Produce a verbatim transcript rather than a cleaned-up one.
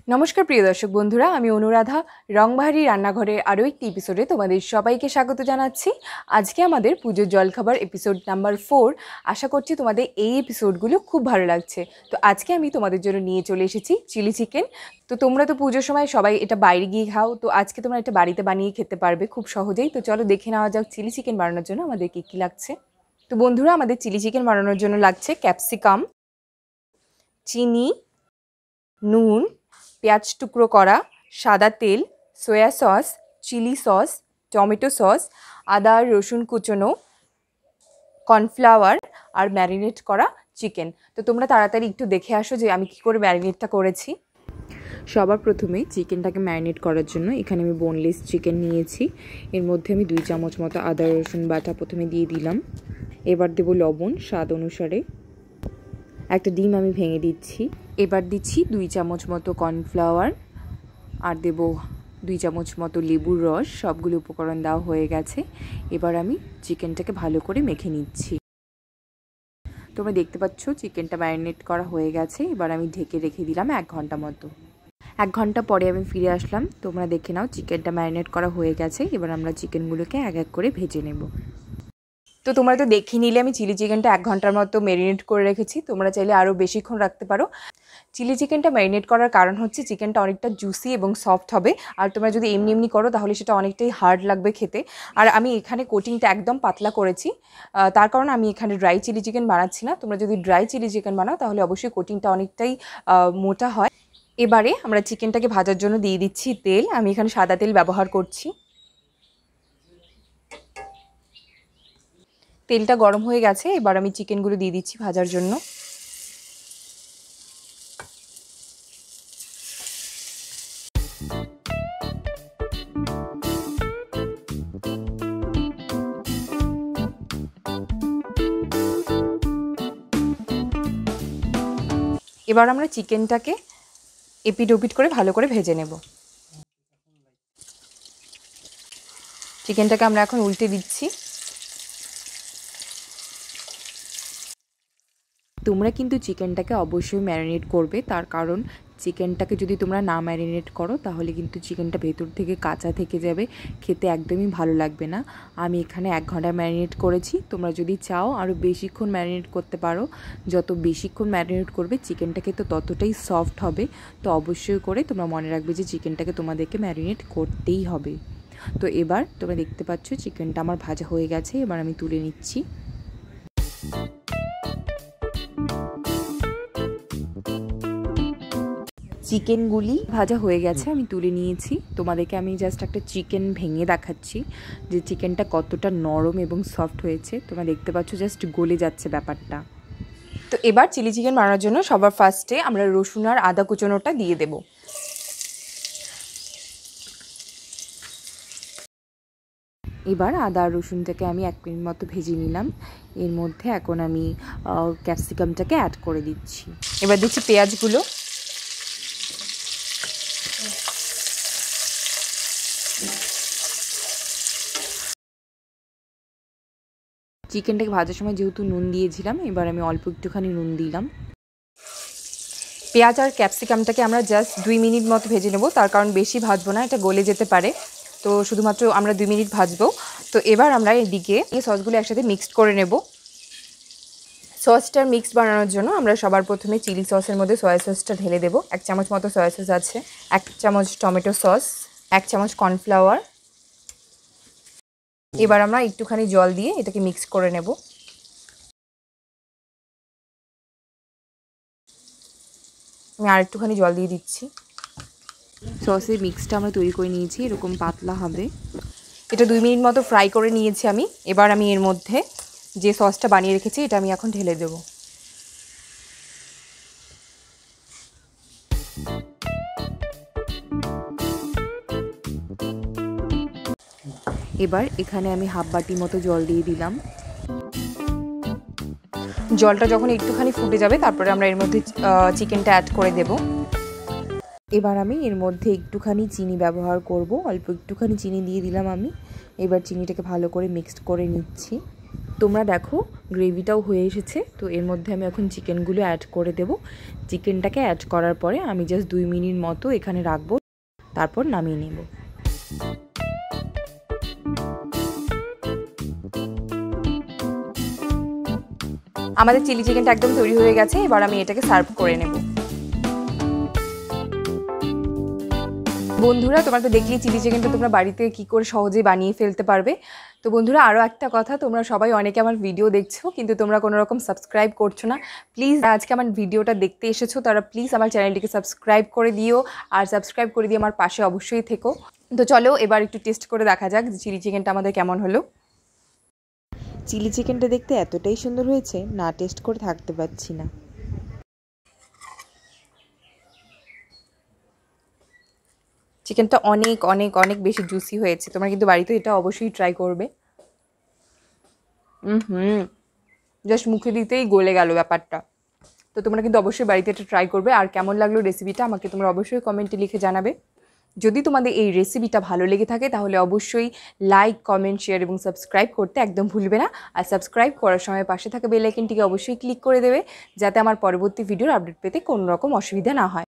নমস্কার প্রিয় দর্শক বন্ধুরা, আমি অনুরাধা রংবাহারি রান্নাঘরের আরও একটি এপিসোডে তোমাদের সবাইকে স্বাগত জানাচ্ছি। আজকে আমাদের পুজোর জলখাবার এপিসোড নাম্বার ফোর। আশা করছি তোমাদের এই এপিসোডগুলো খুব ভালো লাগছে। তো আজকে আমি তোমাদের জন্য নিয়ে চলে এসেছি চিলি চিকেন। তো তোমরা তো পুজোর সময় সবাই এটা বাইরে গিয়ে খাও, তো আজকে তোমরা এটা বাড়িতে বানিয়ে খেতে পারবে খুব সহজেই। তো চলো দেখে নেওয়া যাক চিলি চিকেন বানানোর জন্য আমাদের কী কী লাগছে। তো বন্ধুরা, আমাদের চিলি চিকেন বানানোর জন্য লাগছে ক্যাপসিকাম, চিনি, নুন, পেঁয়াজ টুকরো করা, সাদা তেল, soya sauce, chilli sauce, tomato sauce, আদা রসুন কুচনো, কর্নফ্লাওয়ার আর ম্যারিনেট করা চিকেন। তো তোমরা তাড়াতাড়ি একটু দেখে আসো যে আমি কী করে ম্যারিনেটটা করেছি। সবার প্রথমে চিকেনটাকে ম্যারিনেট করার জন্য এখানে আমি বোনলেস চিকেন নিয়েছি। এর মধ্যে আমি দুই চামচ মতো আদা রসুন বাটা প্রথমে দিয়ে দিলাম। এবার দেবো লবণ স্বাদ অনুসারে। একটা ডিম আমি ভেঙে দিচ্ছি। এবার দিচ্ছি দুই চামচ মতো কর্নফ্লাওয়ার আর দেব দুই চামচ মতো লেবুর রস। সবগুলো উপকরণ দেওয়া হয়ে গেছে। এবার আমি চিকেনটাকে ভালো করে মেখে নিচ্ছি। তোমরা দেখতে পাচ্ছ চিকেনটা ম্যারিনেট করা হয়ে গেছে। এবার আমি ঢেকে রেখে দিলাম এক ঘন্টা মতো। এক ঘন্টা পরে আমি ফিরে আসলাম। তোমরা দেখে নাও চিকেনটা ম্যারিনেট করা হয়ে গেছে। এবার আমরা চিকেনগুলোকে এক এক করে ভেজে নেব। তো তোমরা তো দেখে নিলে আমি চিলি চিকেনটা এক ঘন্টার মতো ম্যারিনেট করে রেখেছি। তোমরা চাইলে আরও বেশিক্ষণ রাখতে পারো। চিলি চিকেনটা ম্যারিনেট করার কারণ হচ্ছে চিকেনটা অনেকটা জুসি এবং সফট হবে। আর তোমরা যদি এমনি এমনি করো তাহলে সেটা অনেকটাই হার্ড লাগবে খেতে। আর আমি এখানে কোটিংটা একদম পাতলা করেছি, তার কারণ আমি এখানে ড্রাই চিলি চিকেন বানাচ্ছি না। তোমরা যদি ড্রাই চিলি চিকেন বানাও তাহলে অবশ্যই কোটিংটা অনেকটাই মোটা হয়। এবারে আমরা চিকেনটাকে ভাজার জন্য দিয়ে দিচ্ছি তেল। আমি এখানে সাদা তেল ব্যবহার করছি। তেলটা গরম হয়ে গেছে। এবার আমি চিকেনগুলো দিয়ে দিচ্ছি ভাজার জন্য। এবার আমরা চিকেনটাকে এপিট ওপিট করে ভালো করে ভেজে নেব। চিকেনটাকে আমরা এখন উল্টে দিচ্ছি। তোমরা কিন্তু চিকেনটাকে অবশ্যই ম্যারিনেট করবে, তার কারণ চিকেনটাকে যদি তোমরা না ম্যারিনেট করো তাহলে কিন্তু চিকেনটা ভেতর থেকে কাঁচা থেকে যাবে, খেতে একদমই ভালো লাগবে না। আমি এখানে এক ঘন্টা ম্যারিনেট করেছি। তোমরা যদি চাও আরও বেশিক্ষণ ম্যারিনেট করতে পারো। যত বেশিক্ষণ ম্যারিনেট করবে চিকেনটাকে তো ততটাই সফট হবে। তো অবশ্যই করে তোমরা মনে রাখবে যে চিকেনটাকে তোমাদেরকে ম্যারিনেট করতেই হবে। তো এবার তোমরা দেখতে পাচ্ছ চিকেনটা আমার ভাজা হয়ে গেছে। এবার আমি তুলে নিচ্ছি। চিকেনগুলি ভাজা হয়ে গেছে, আমি তুলে নিয়েছি। তোমাদেরকে আমি জাস্ট একটা চিকেন ভেঙে দেখাচ্ছি যে চিকেনটা কতটা নরম এবং সফট হয়েছে। তোমরা দেখতে পাচ্ছ জাস্ট গলে যাচ্ছে ব্যাপারটা। তো এবার চিলি চিকেন বানানোর জন্য সবার ফার্স্টে আমরা রসুন আর আদা কুচনোটা দিয়ে দেব। এবার আদা আর রসুনটাকে আমি এক মিনিট মতো ভেজে নিলাম। এর মধ্যে এখন আমি ক্যাপসিকামটাকে অ্যাড করে দিচ্ছি। এবার দিচ্ছি পেঁয়াজগুলো। চিকেনটাকে ভাজার সময় যেহেতু নুন দিয়েছিলাম, এবার আমি অল্প একটুখানি নুন দিলাম। পেঁয়াজ আর ক্যাপসিকামটাকে আমরা জাস্ট দুই মিনিট মতো ভেজে নেব, তার কারণ বেশি ভাজবো না, এটা গলে যেতে পারে। তো শুধুমাত্র আমরা দুই মিনিট ভাজবো। তো এবার আমরা এদিকে এই সসগুলো একসাথে মিক্সড করে নেব। সসটার মিক্স বানানোর জন্য আমরা সবার প্রথমে চিলি সসের মধ্যে সয়া সসটা ঢেলে দেবো। এক চামচ মতো সয়া সস আছে, এক চামচ টমেটো সস, এক চামচ কর্নফ্লাওয়ার। এবার আমরা একটুখানি জল দিয়ে এটাকে মিক্স করে নেব। আমি আর একটুখানি জল দিয়ে দিচ্ছি। সসের মিক্সটা আমরা তৈরি করে নিয়েছি, এরকম পাতলা হবে। এটা দুই মিনিট মতো ফ্রাই করে নিয়েছি আমি। এবার আমি এর মধ্যে যে সসটা বানিয়ে রেখেছি এটা আমি এখন ঢেলে দেব। এবার এখানে আমি হাফ বাটি মতো জল দিয়ে দিলাম। জলটা যখন একটুখানি ফুটে যাবে তারপরে আমরা এর মধ্যে চিকেনটা অ্যাড করে দেব। এবার আমি এর মধ্যে একটুখানি চিনি ব্যবহার করব। অল্প একটুখানি চিনি দিয়ে দিলাম আমি। এবার চিনিটাকে ভালো করে মিক্সড করে নিচ্ছি। তোমরা দেখো গ্রেভিটাও হয়ে এসেছে। তো এর মধ্যে আমি এখন চিকেনগুলো অ্যাড করে দেব। চিকেনটাকে অ্যাড করার পরে আমি জাস্ট দুই মিনিট মতো এখানে রাখবো, তারপর নামিয়ে নেব। আমাদের চিলি চিকেনটা একদম তৈরি হয়ে গেছে, এবার আমি এটাকে সার্ভ করে নেব। বন্ধুরা তোমরা তো দেখলেই চিলি চিকেনটা তোমরা বাড়িতে কি করে সহজেই বানিয়ে ফেলতে পারবে। তো বন্ধুরা আরও একটা কথা, তোমরা সবাই অনেকে আমার ভিডিও দেখছো কিন্তু তোমরা কোনো রকম সাবস্ক্রাইব করছো না। প্লিজ আজকে আমার ভিডিওটা দেখতে এসেছো তারা প্লিজ আমার চ্যানেলটিকে সাবস্ক্রাইব করে দিও, আর সাবস্ক্রাইব করে দিয়ে আমার পাশে অবশ্যই থেকো। তো চলো এবার একটু টেস্ট করে দেখা যাক যে চিলি চিকেনটা আমাদের কেমন হলো। চিলি চিকেনটা দেখতে এতটাই সুন্দর হয়েছে, না টেস্ট করে থাকতে পারছি না। চিকেনটা অনেক অনেক অনেক বেশি জুসি হয়েছে। তোমরা কিন্তু বাড়িতে এটা অবশ্যই ট্রাই করবে। হুম হুম জাস্ট মুখে দিতেই গলে গেল ব্যাপারটা। তো তোমরা কিন্তু অবশ্যই বাড়িতে এটা ট্রাই করবে। আর কেমন লাগলো রেসিপিটা আমাকে তোমরা অবশ্যই কমেন্টে লিখে জানাবে। যদি তোমাদের এই রেসিপিটা ভালো লেগে থাকে তাহলে অবশ্যই লাইক, কমেন্ট, শেয়ার এবং সাবস্ক্রাইব করতে একদম ভুলবে না। আর সাবস্ক্রাইব করার সময় পাশে থাকা বেল আইকনটিকে অবশ্যই ক্লিক করে দেবে, যাতে আমার পরবর্তী ভিডিওর আপডেট পেতে কোনো রকম অসুবিধা না হয়।